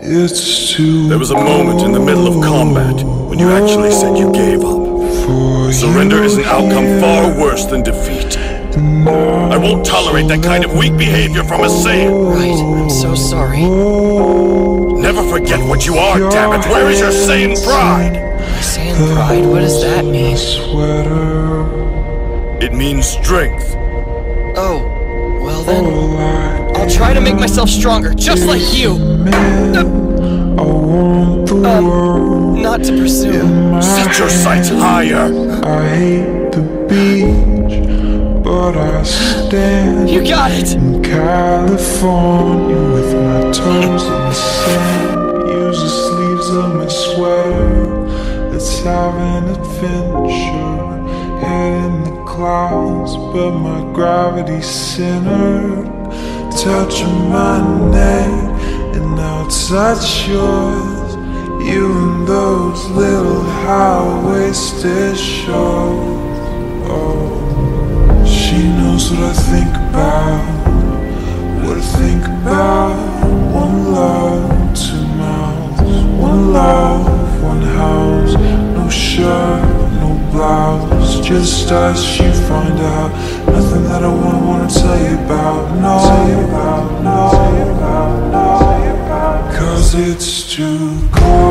It's too There was a moment in the middle of combat when you actually said you gave up. Surrender is an outcome far worse than defeat. I won't tolerate that kind of weak behavior from a Saiyan. Right, I'm so sorry. Never forget what you are, damn it! Where is your Saiyan pride? Saiyan pride? What does that mean? It means strength. Oh, well then, I'll try to make myself stronger, just like you! Not to presume. Set your sights higher! I hate the beach, but I stand. You got it! In California with my toes in the sand. Use the sleeves of my sweater. Let's have an adventure. Head in the clouds, but my gravity's centered. Touching my neck, and now touch yours. You and those little high-waisted shorts. Oh, she knows what I think about. What I think about. One love, two mouths. One love, one house. No shirt, no blouse. Just us, you find out. Nothing that I wanna tell you about. No, cause it's too cold.